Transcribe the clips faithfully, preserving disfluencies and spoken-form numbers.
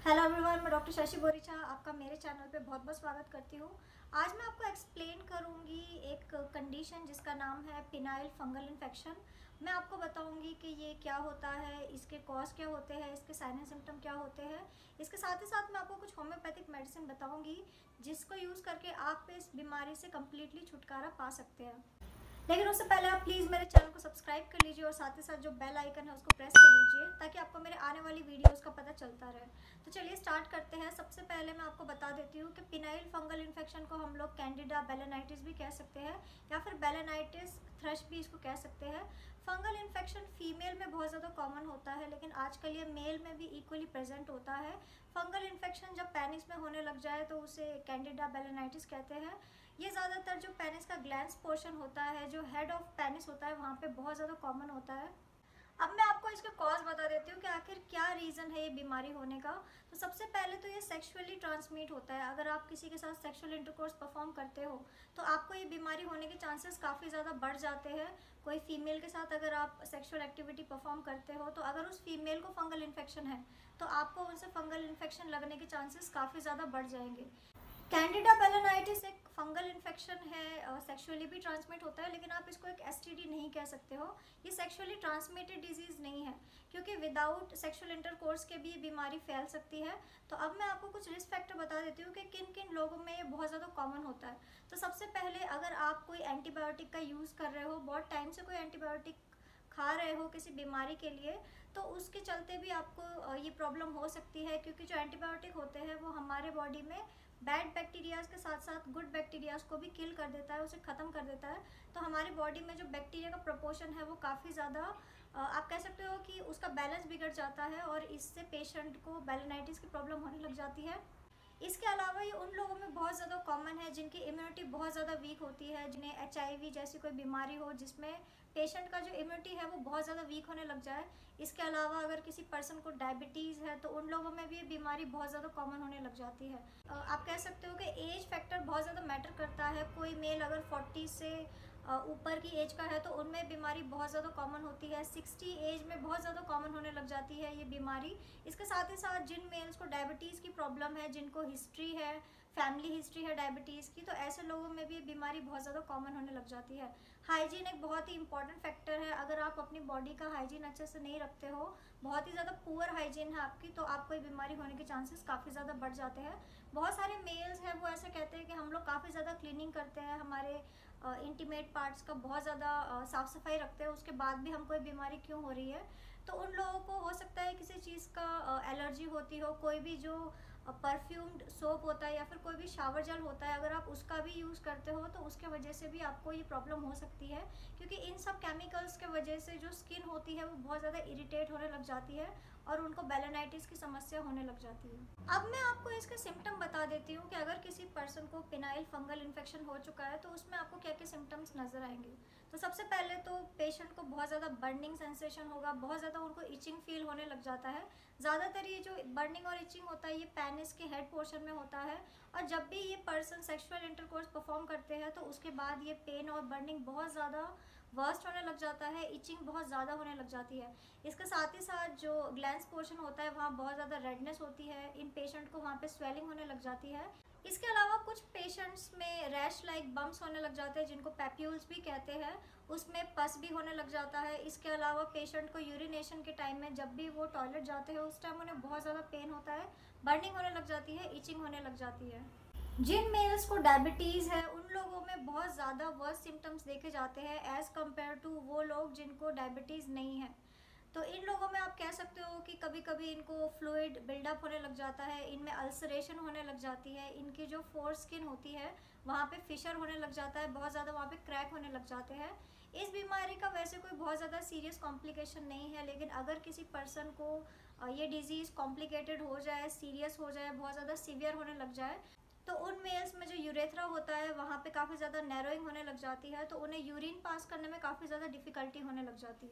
Hello everyone, मैं doctor Shashi Boricha आपका मेरे चैनल पे बहुत बहुत स्वागत करती हूँ। आज मैं आपको एक्सप्लेन करूँगी एक कंडीशन जिसका नाम है पिनाइल फंगल इन्फेक्शन। मैं आपको बताऊँगी कि ये क्या होता है, इसके कॉज क्या होते हैं, इसके साइन एंड सिम्टम क्या होते हैं। इसके साथ ही साथ मैं आपको कुछ होम्योपैथिक मेडिसिन बताऊँगी जिसको यूज़ करके आप इस बीमारी से कम्प्लीटली छुटकारा पा सकते हैं। लेकिन उससे पहले आप प्लीज़ मेरे चैनल को सब्सक्राइब कर लीजिए और साथ ही साथ जो बेल आइकन है उसको प्रेस कर लीजिए ताकि आपको मेरे आने वाली वीडियोस का पता चलता रहे। तो चलिए स्टार्ट करते हैं। सबसे पहले मैं आपको बता देती हूँ कि पिनाइल फंगल इन्फेक्शन को हम लोग कैंडिडा बेलेनाइटिस भी कह सकते हैं या फिर बेलेनाइटिस थ्रश भी इसको कह सकते हैं। फंगल इन्फेक्शन फीमेल में बहुत ज़्यादा कॉमन होता है, लेकिन आजकल ये मेल में भी इक्वली प्रेजेंट होता है। फंगल इन्फेक्शन जब पेनिस में होने लग जाए तो उसे कैंडिडा बेलेनाइटिस कहते हैं। ये ज़्यादातर जो पेनिस का ग्लैंस पोर्शन होता है, जो हेड ऑफ पेनिस होता है, वहाँ पे बहुत ज़्यादा कॉमन होता है। अब मैं आपको इसके कॉज बता देती हूँ कि आखिर क्या रीज़न है ये बीमारी होने का। तो सबसे पहले तो ये सेक्सुअली ट्रांसमिट होता है। अगर आप किसी के साथ सेक्सुअल इंटरकोर्स परफॉर्म करते हो तो आपको ये बीमारी होने के चांसेस काफ़ी ज़्यादा बढ़ जाते हैं। कोई फीमेल के साथ अगर आप सेक्सुअल एक्टिविटी परफॉर्म करते हो तो अगर उस फीमेल को फंगल इन्फेक्शन है तो आपको उनसे फंगल इन्फेक्शन लगने के चांसेस काफ़ी ज़्यादा बढ़ जाएंगे। कैंडिडा बेलेनाइटिस एक फंगल इन्फेक्शन है, सेक्सुअली भी ट्रांसमिट होता है, लेकिन आप इसको एक एसटीडी नहीं कह सकते हो। ये सेक्सुअली ट्रांसमिटेड डिजीज़ नहीं है क्योंकि विदाउट सेक्सुअल इंटरकोर्स के भी ये बीमारी फैल सकती है। तो अब मैं आपको कुछ रिस्क फैक्टर बता देती हूँ कि किन किन लोगों में ये बहुत ज़्यादा कॉमन होता है। तो सबसे पहले, अगर आप कोई एंटीबायोटिक का यूज़ कर रहे हो, बहुत टाइम से कोई एंटीबायोटिक खा रहे हो किसी बीमारी के लिए, तो उसके चलते भी आपको ये प्रॉब्लम हो सकती है क्योंकि जो एंटीबायोटिक होते हैं वो हमारे बॉडी में बैड बैक्टीरियाज के साथ साथ गुड बैक्टीरियाज को भी किल कर देता है, उसे ख़त्म कर देता है। तो हमारी बॉडी में जो बैक्टीरिया का प्रोपोर्शन है वो काफ़ी ज़्यादा, आप कह सकते हो कि उसका बैलेंस बिगड़ जाता है और इससे पेशेंट को बेलेनाइटिस की प्रॉब्लम होने लग जाती है। इसके अलावा ये उन लोगों में बहुत ज़्यादा कॉमन है जिनकी इम्यूनिटी बहुत ज़्यादा वीक होती है, जिन्हें एच आई वी जैसी कोई बीमारी हो जिसमें पेशेंट का जो इम्यूनिटी है वो बहुत ज़्यादा वीक होने लग जाए। इसके अलावा अगर किसी पर्सन को डायबिटीज़ है तो उन लोगों में भी ये बीमारी बहुत ज़्यादा कॉमन होने लग जाती है। आप कह सकते हो कि एज फैक्टर बहुत ज़्यादा मैटर करता है। कोई मेल अगर फोर्टी से ऊपर की एज का है तो उनमें बीमारी बहुत ज़्यादा कॉमन होती है। सिक्सटी एज में बहुत ज़्यादा कॉमन होने लग जाती है ये बीमारी। इसके साथ ही साथ जिन मेल्स को डायबिटीज़ की प्रॉब्लम है, जिनको हिस्ट्री है, फैमिली हिस्ट्री है डायबिटीज़ की, तो ऐसे लोगों में भी ये बीमारी बहुत ज़्यादा कॉमन होने लग जाती है। हाइजीन एक बहुत ही इंपॉर्टेंट फैक्टर है। अगर आप अपनी बॉडी का हाइजीन अच्छे से नहीं रखते हो, बहुत ही ज़्यादा पुअर हाइजीन है आपकी, तो आपको ये बीमारी होने के चांसेस काफ़ी ज़्यादा बढ़ जाते हैं। बहुत सारे मेल्स हैं वो ऐसे कहते हैं कि हम लोग काफ़ी ज़्यादा क्लीनिंग करते हैं, हमारे इंटीमेट पार्ट्स का बहुत ज़्यादा साफ़ सफाई रखते हैं, उसके बाद भी हमको ये बीमारी क्यों हो रही है। तो उन लोगों को हो सकता है किसी चीज़ का एलर्जी होती हो, कोई भी जो परफ्यूम्ड सोप होता है या फिर कोई भी शावर जेल होता है, अगर आप उसका भी यूज़ करते हो तो उसके वजह से भी आपको ये प्रॉब्लम हो सकती है क्योंकि इन सब केमिकल्स के वजह से जो स्किन होती है वो बहुत ज़्यादा इरिटेट होने लग जाती है और उनको बेलेनाइटिस की समस्या होने लग जाती है। अब मैं आपको इसके सिम्टम बता देती हूँ कि अगर किसी पर्सन को पिनाइल फंगल इन्फेक्शन हो चुका है तो उसमें आपको क्या क्या सिम्टम्स नज़र आएंगे। तो सबसे पहले तो पेशेंट को बहुत ज़्यादा बर्निंग सेंसेशन होगा, बहुत ज़्यादा उनको इचिंग फील होने लग जाता है। ज़्यादातर ये जो बर्निंग और इचिंग होता है ये पेनिस के हेड पोर्शन में होता है, और जब भी ये पर्सन सेक्सुअल इंटरकोर्स परफॉर्म करते हैं तो उसके बाद ये पेन और बर्निंग बहुत ज़्यादा वर्स्ट होने लग जाता है, इचिंग बहुत ज़्यादा होने लग जाती है। इसके साथ ही साथ जो ग्लैंस पोर्शन होता है वहाँ बहुत ज़्यादा रेडनेस होती है, इन पेशेंट को वहाँ पे स्वेलिंग होने लग जाती है। इसके अलावा कुछ पेशेंट्स में रैश लाइक बम्प्स होने लग जाते हैं जिनको पैप्यूल्स भी कहते हैं, उसमें पस भी होने लग जाता है। इसके अलावा पेशेंट को यूरिनेशन के टाइम में जब भी वो टॉयलेट जाते हैं उस टाइम उन्हें बहुत ज़्यादा पेन होता है, बर्निंग होने लग जाती है, इचिंग होने लग जाती है। जिन मेल्स को डायबिटीज़ है उन लोगों में बहुत ज़्यादा वर्स्ट सिम्टम्स देखे जाते हैं एज़ कम्पेयर टू वो लोग जिनको डायबिटीज़ नहीं है। तो इन लोगों में आप कह सकते हो कि कभी कभी इनको फ्लूइड बिल्डअप होने लग जाता है, इनमें अल्सरेशन होने लग जाती है, इनकी जो फोर स्किन होती है वहाँ पे फिशर होने लग जाता है, बहुत ज़्यादा वहाँ पे क्रैक होने लग जाते हैं। इस बीमारी का वैसे कोई बहुत ज़्यादा सीरियस कॉम्प्लिकेशन नहीं है, लेकिन अगर किसी पर्सन को ये डिजीज़ कॉम्प्लिकेटेड हो जाए, सीरियस हो जाए, बहुत ज़्यादा सीवियर होने लग जाए, तो उन मेल्स में जो यूरेथ्रा होता है वहाँ पे काफ़ी ज़्यादा नैरोइंग होने लग जाती है, तो उन्हें यूरिन पास करने में काफ़ी ज़्यादा डिफ़िकल्टी होने लग जाती है।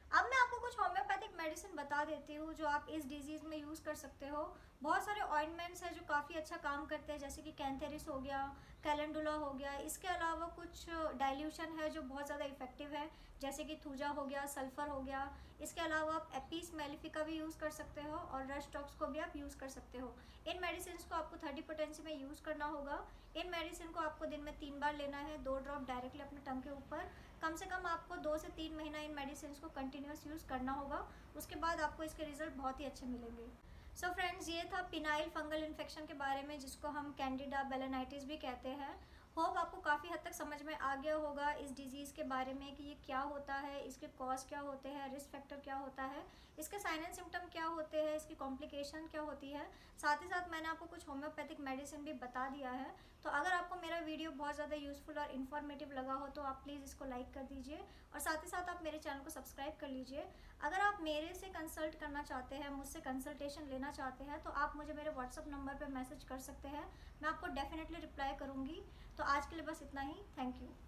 अब मैं आपको कुछ होम्योपैथिक मेडिसिन बता देती हूँ जो आप इस डिजीज़ में यूज़ कर सकते हो। बहुत सारे ऑइंटमेंट्स हैं जो काफ़ी अच्छा काम करते हैं, जैसे कि कैंथेरिस हो गया, कैलेंडुला हो गया। इसके अलावा कुछ डाइल्यूशन है जो बहुत ज़्यादा इफेक्टिव है, जैसे कि थूजा हो गया, सल्फर हो गया। इसके अलावा आप एपिस मेलिफिका भी यूज़ कर सकते हो और रस्टॉक्स को भी आप यूज़ कर सकते हो। इन मेडिसिन को आपको थर्टी पोटेंसी में यूज़ करना होगा। इन मेडिसिन को आपको दिन में तीन बार लेना है, दो ड्रॉप डायरेक्टली अपने टंग के ऊपर। कम से कम आपको दो से तीन महीना इन मेडिसिन को कंटिन्यूस यूज़ करना होगा। उसके बाद आपको इसके रिजल्ट बहुत ही अच्छे मिलेंगे। सो so फ्रेंड्स, ये था पिनाइल फंगल इन्फेक्शन के बारे में, जिसको हम कैंडिडा बेलेनाइटिस भी कहते हैं। होप आपको काफ़ी हद तक समझ में आ गया होगा इस डिज़ीज़ के बारे में कि ये क्या होता है, इसके कॉज क्या होते हैं, रिस्क फैक्टर क्या होता है, इसके साइन एंड सिम्टम क्या होते हैं, इसकी कॉम्प्लिकेशन क्या होती है। साथ ही साथ मैंने आपको कुछ होम्योपैथिक मेडिसिन भी बता दिया है। तो अगर आपको मेरा वीडियो बहुत ज़्यादा यूज़फुल और इन्फॉर्मेटिव लगा हो तो आप प्लीज़ इसको लाइक कर दीजिए और साथ ही साथ आप मेरे चैनल को सब्सक्राइब कर लीजिए। अगर आप मेरे से कंसल्ट करना चाहते हैं, मुझसे कंसल्टेशन लेना चाहते हैं, तो आप मुझे मेरे व्हाट्सअप नंबर पर मैसेज कर सकते हैं। मैं आपको डेफिनेटली रिप्लाई करूँगी। तो आज के लिए बस इतना ही। Thank you.